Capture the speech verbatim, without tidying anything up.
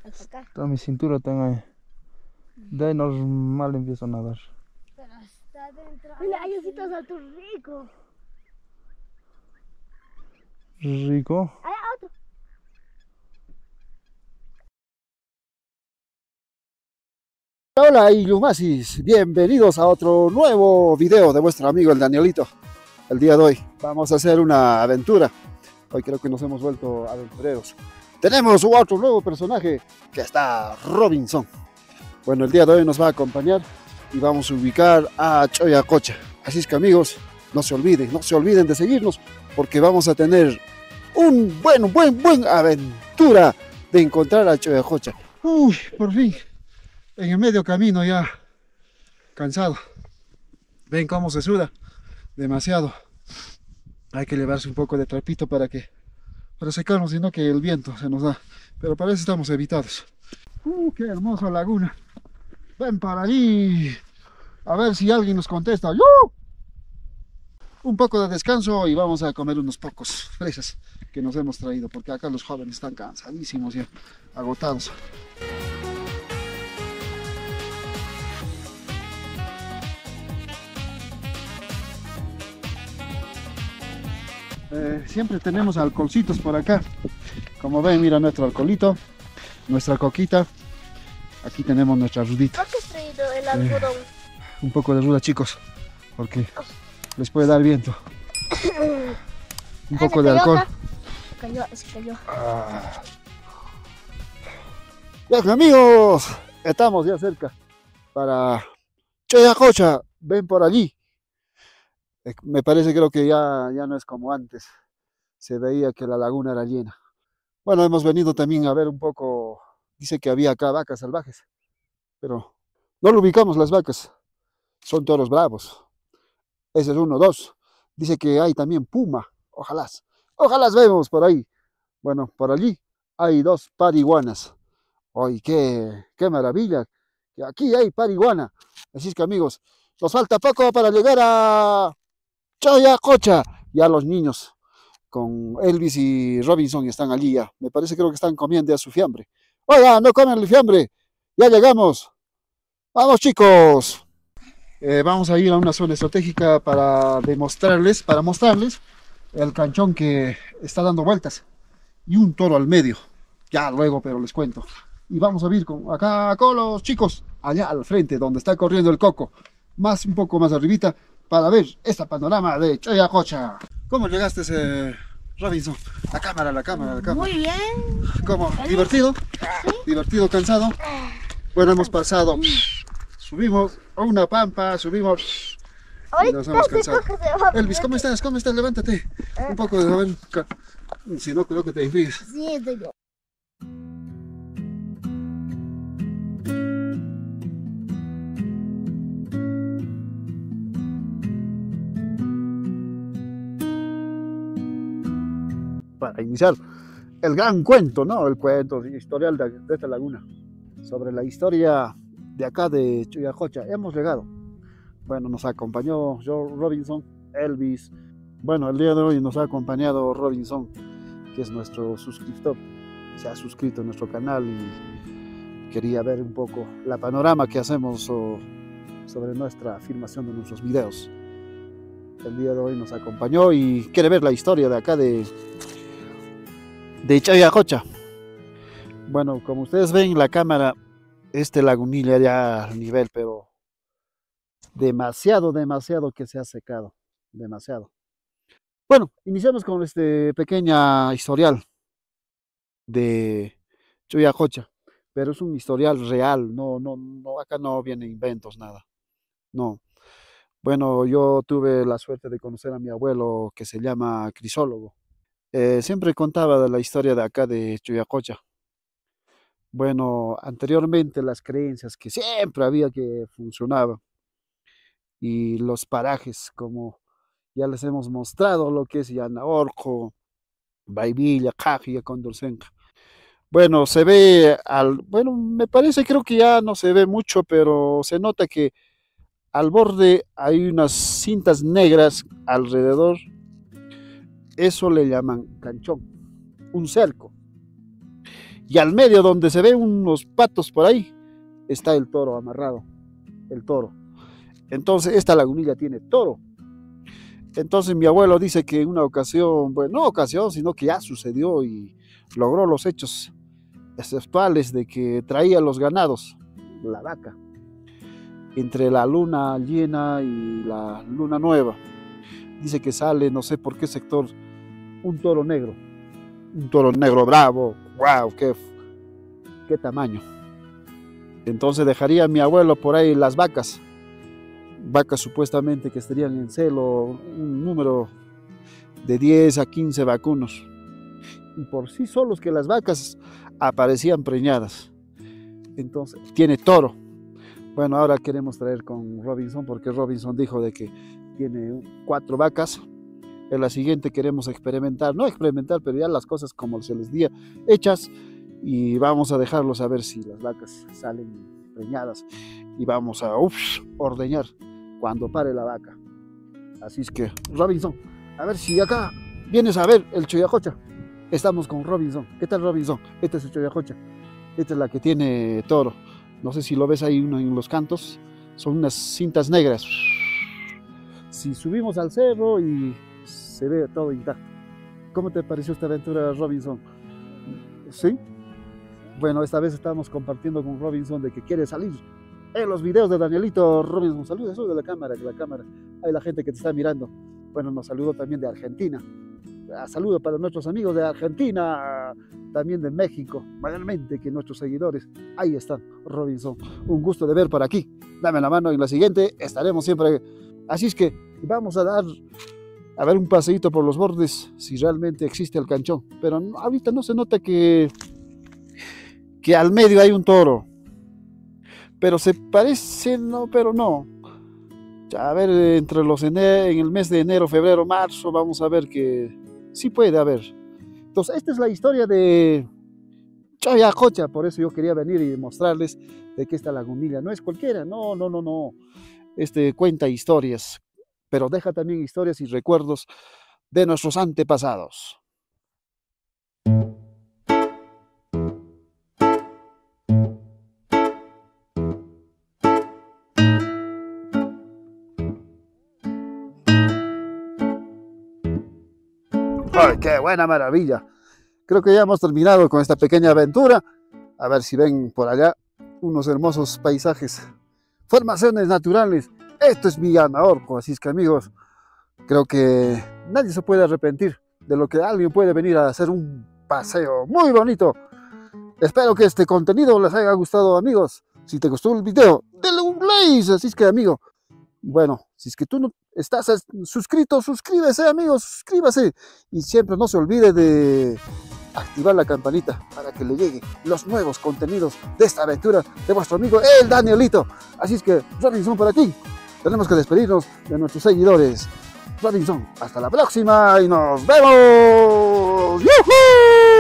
Hasta acá. Toda mi cintura está ahí. De ahí normal empiezo a nadar. Pero hasta adentro. Mira, hay ositos altos ricos. Rico. Hay otro. Hola Ilumasis, bienvenidos a otro nuevo video de vuestro amigo el Danielito. El día de hoy vamos a hacer una aventura. Hoy creo que nos hemos vuelto aventureros. Tenemos otro nuevo personaje que está Robinson. Bueno, el día de hoy nos va a acompañar y vamos a ubicar a Choyacocha. Así es que amigos, no se olviden, no se olviden de seguirnos porque vamos a tener un buen, buen, buen aventura de encontrar a Choyacocha. Uy, por fin. En el medio camino ya cansado. Ven cómo se suda demasiado. Hay que llevarse un poco de trapito para que para secarnos, sino que el viento se nos da. Pero para eso estamos evitados. Uh, qué hermosa laguna. Ven para allí. A ver si alguien nos contesta. ¡Yo! Un poco de descanso y vamos a comer unos pocos fresas que nos hemos traído, porque acá los jóvenes están cansadísimos ya, agotados. Eh, siempre tenemos alcoholcitos por acá. Como ven, mira nuestro alcoholito, nuestra coquita. Aquí tenemos nuestra rudita. ¿Por qué has traído el algodón? Eh, un poco de ruda, chicos, porque les puede dar viento. Un Ah, poco ¿se de cayó alcohol. acá? Se cayó, se cayó. Ah. Bien, amigos, estamos ya cerca para Choyacocha. Ven por allí. Eh, Me parece, creo que ya, ya no es como antes. Se veía que la laguna era llena. Bueno, hemos venido también a ver un poco. Dice que había acá vacas salvajes, pero no lo ubicamos las vacas. Son toros bravos. Ese es uno, dos. Dice que hay también puma. Ojalá. Ojalá las vemos por ahí. Bueno, por allí hay dos pariguanas. ¡Ay, qué, qué maravilla! Que aquí hay pariguana. Así es que amigos, nos falta poco para llegar a Choyacocha. Ya los niños con Elvis y Robinson están allí ya. Me parece, creo que están comiendo ya su fiambre. Oiga, no comen el fiambre. Ya llegamos. Vamos, chicos. Eh, vamos a ir a una zona estratégica para demostrarles, para mostrarles el canchón que está dando vueltas y un toro al medio. Ya luego, pero les cuento. Y vamos a ir con, acá con los chicos, allá al frente, donde está corriendo el coco. Más, un poco más arribita, para ver este panorama de Choyacocha. ¿Cómo llegaste, ese Robinson? La cámara, la cámara, la cámara. Muy bien. ¿Cómo? ¿Divertido? ¿Divertido, cansado? Bueno, hemos pasado. Subimos a una pampa, subimos. Y nos hemos cansado. Elvis, ¿cómo estás? ¿Cómo estás? Levántate. Un poco de... A ver, si no, creo que te desvíes. Sí, estoy yo. Para iniciar el gran cuento, ¿no? El cuento historial de, de esta laguna. Sobre la historia de acá de Choyacocha. Hemos llegado. Bueno, nos acompañó Joe Robinson, Elvis. Bueno, el día de hoy nos ha acompañado Robinson, que es nuestro suscriptor. Se ha suscrito a nuestro canal y quería ver un poco la panorama que hacemos o, sobre nuestra filmación de nuestros videos. El día de hoy nos acompañó y quiere ver la historia de acá de, de Choyacocha. Bueno, como ustedes ven la cámara, este lagunilla ya al nivel, pero demasiado, demasiado que se ha secado, demasiado. Bueno, iniciamos con este pequeña historial de Choyacocha, pero es un historial real, no, no, no, acá no vienen inventos, nada, no. Bueno, yo tuve la suerte de conocer a mi abuelo que se llama Crisólogo. Eh, siempre contaba de la historia de acá de Choyacocha. Bueno, anteriormente las creencias que siempre había que funcionaban y los parajes, como ya les hemos mostrado lo que es Yanaorco, Baivilla, Caja, Condorcenca. Bueno, se ve, al, bueno, me parece, creo que ya no se ve mucho, pero se nota que al borde hay unas cintas negras alrededor. Eso le llaman canchón, un cerco. y al medio donde se ven unos patos por ahí, está el toro amarrado, el toro. Entonces esta lagunilla tiene toro. Entonces mi abuelo dice que en una ocasión, bueno, no ocasión, sino que ya sucedió y logró los hechos exceptuales de que traía los ganados, la vaca, entre la luna llena y la luna nueva. Dice que sale, no sé por qué sector, un toro negro, un toro negro bravo, wow, qué, qué tamaño. Entonces dejaría a mi abuelo por ahí las vacas, vacas supuestamente que estarían en celo, un número de diez a quince vacunos. Y por sí solos que las vacas aparecían preñadas. Entonces, tiene toro. Bueno, ahora queremos traer con Robinson, porque Robinson dijo de que tiene cuatro vacas. En la siguiente queremos experimentar, no experimentar, pero ya las cosas como se les dio hechas, y vamos a dejarlos a ver si las vacas salen preñadas, y vamos a uf, ordeñar cuando pare la vaca. Así es que, Robinson, a ver si acá vienes a ver el Choyacocha. Estamos con Robinson. ¿Qué tal, Robinson? Esta es el Choyacocha. Esta es la que tiene toro. No sé si lo ves ahí uno en los cantos. Son unas cintas negras. Si subimos al cerro y se ve todo intacto. ¿Cómo te pareció esta aventura, Robinson? ¿Sí? Bueno, esta vez estamos compartiendo con Robinson de que quiere salir en los videos de Danielito. Robinson, saluda, saluda de la cámara, de la cámara. Hay la gente que te está mirando. Bueno, nos saludó también de Argentina. Saludos para nuestros amigos de Argentina, también de México, mayormente que nuestros seguidores. Ahí están, Robinson. Un gusto de ver por aquí. Dame la mano y en la siguiente estaremos siempre. Así es que vamos a dar, a ver un paseíto por los bordes, si realmente existe el canchón. Pero no, ahorita no se nota que, que al medio hay un toro. Pero se parece, no, pero no. A ver, entre los enero, en el mes de enero, febrero, marzo, vamos a ver que sí puede haber. Entonces, esta es la historia de Choyacocha. Por eso yo quería venir y mostrarles de que esta lagunilla no es cualquiera. No, no, no, no. Este cuenta historias, pero deja también historias y recuerdos de nuestros antepasados. ¡Ay, qué buena maravilla! Creo que ya hemos terminado con esta pequeña aventura. A ver si ven por allá unos hermosos paisajes, formaciones naturales. Esto es Villanahorco, así es que, amigos, creo que nadie se puede arrepentir de lo que alguien puede venir a hacer un paseo muy bonito. Espero que este contenido les haya gustado, amigos. Si te gustó el video, denle un like. Así es que, amigo, bueno, si es que tú no estás suscrito, suscríbese, amigos, suscríbase. Y siempre no se olvide de activar la campanita para que le lleguen los nuevos contenidos de esta aventura de vuestro amigo el Danielito. Así es que, Robinson por aquí. Tenemos que despedirnos de nuestros seguidores. Robinson, hasta la próxima y nos vemos. ¡Yuhu!